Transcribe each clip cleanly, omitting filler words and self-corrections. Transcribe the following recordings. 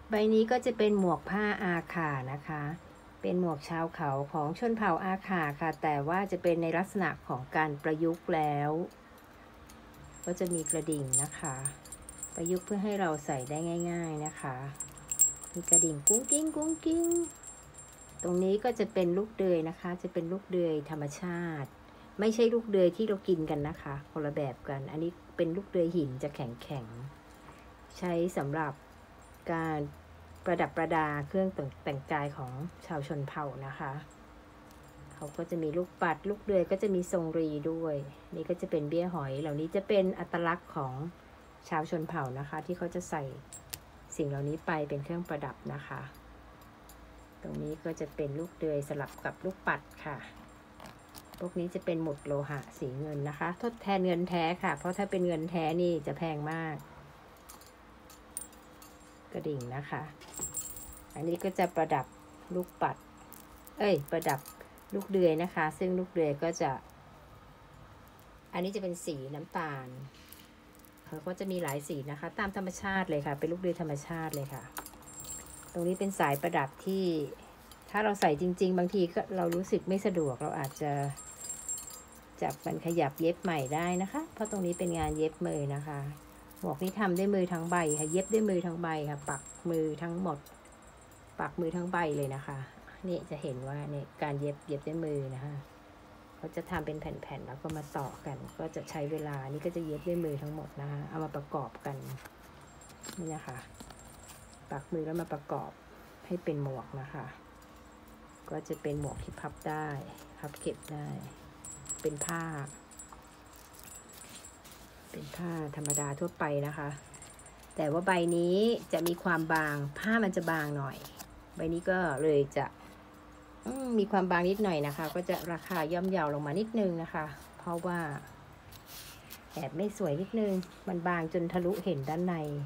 ใบนี้ก็จะเป็นหมวกผ้าอาขานะคะเป็นหมวกชาวเขาของชนเผ่าอาขาค่ะแต่ว่าจะเป็นในลักษณะของการประยุกต์แล้วก็จะมีกระดิ่งนะคะประยุกต์เพื่อให้เราใส่ได้ง่ายๆนะคะมีกระดิ่งกุ้งกิ้งกุ้งกิ้งตรงนี้ก็จะเป็นลูกเดือยนะคะจะเป็นลูกเดือยธรรมชาติไม่ใช่ลูกเดือยที่เรากินกันนะคะคนละแบบกันอันนี้เป็นลูกเดือยหินจะแข็งๆใช้สำหรับการประดับประดาเครื่องแต่งกายของชาวชนเผ่านะคะเขาก็จะมีลูกปัดลูกเดือยก็จะมีทรงรีด้วยนี่ก็จะเป็นเบี้ยหอยเหล่านี้จะเป็นอัตลักษณ์ของชาวชนเผ่านะคะที่เขาจะใส่สิ่งเหล่านี้ไปเป็นเครื่องประดับนะคะตรงนี้ก็จะเป็นลูกเดือยสลับกับลูกปัดค่ะพวกนี้จะเป็นหมุดโลหะสีเงินนะคะทดแทนเงินแท้ค่ะเพราะถ้าเป็นเงินแท้นี่จะแพงมากกระดิ่งนะคะอันนี้ก็จะประดับลูกปัดประดับลูกเดือยนะคะซึ่งลูกเดือยก็จะอันนี้จะเป็นสีน้ำตาลเขาก็จะมีหลายสีนะคะตามธรรมชาติเลยค่ะเป็นลูกเดือยธรรมชาติเลยค่ะตรงนี้เป็นสายประดับที่ถ้าเราใส่จริงๆบางทีก็เรารู้สึกไม่สะดวกเราอาจจะจับมันขยับเย็บใหม่ได้นะคะเพราะตรงนี้เป็นงานเย็บมือนะคะหมวกนี้ทำด้วยมือทั้งใบค่ะเย็บด้วยมือทั้งใบค่ะปักมือทั้งหมดปักมือทั้งใบเลยนะคะนี่จะเห็นว่าเนี่ยการเย็บด้วยมือนะคะเขาจะทำเป็นแผ่นๆแล้วก็มาต่อกันก็จะใช้เวลานี่ก็จะเย็บด้วยมือทั้งหมดนะคะเอามาประกอบกันนี่นะคะปักมือแล้วมาประกอบให้เป็นหมวกนะคะก็จะเป็นหมวกที่พับได้พับเก็บได้เป็นผ้าธรรมดาทั่วไปนะคะแต่ว่าใบนี้จะมีความบางผ้ามันจะบางหน่อยใบนี้ก็เลยจะมีความบางนิดหน่อยนะคะก็จะราคาย่อมเยาลงมานิดนึงนะคะเพราะว่าแอบไม่สวยนิดนึงมันบางจนทะลุเห็นด้าน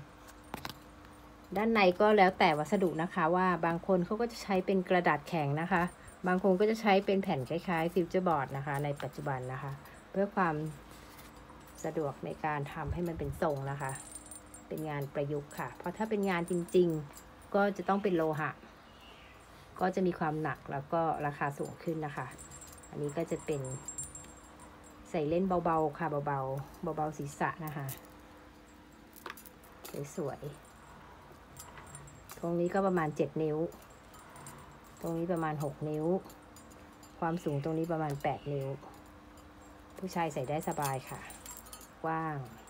ในก็แล้วแต่วัสดุนะคะว่าบางคนเขาก็จะใช้เป็นกระดาษแข็งนะคะบางคนก็จะใช้เป็นแผ่นคล้ายๆฟิวเจอร์บอร์ดนะคะในปัจจุบันนะคะเพื่อความสะดวกในการทำให้มันเป็นทรงนะคะเป็นงานประยุกต์ค่ะเพราะถ้าเป็นงานจริงๆก็จะต้องเป็นโลหะก็จะมีความหนักแล้วก็ราคาสูงขึ้นนะคะอันนี้ก็จะเป็นใส่เล่นเบาๆค่ะเบาศีรษะนะคะสวยๆตรงนี้ก็ประมาณ7 นิ้วตรงนี้ประมาณ6 นิ้วความสูงตรงนี้ประมาณ8 นิ้วผู้ชายใส่ได้สบายค่ะกว้าง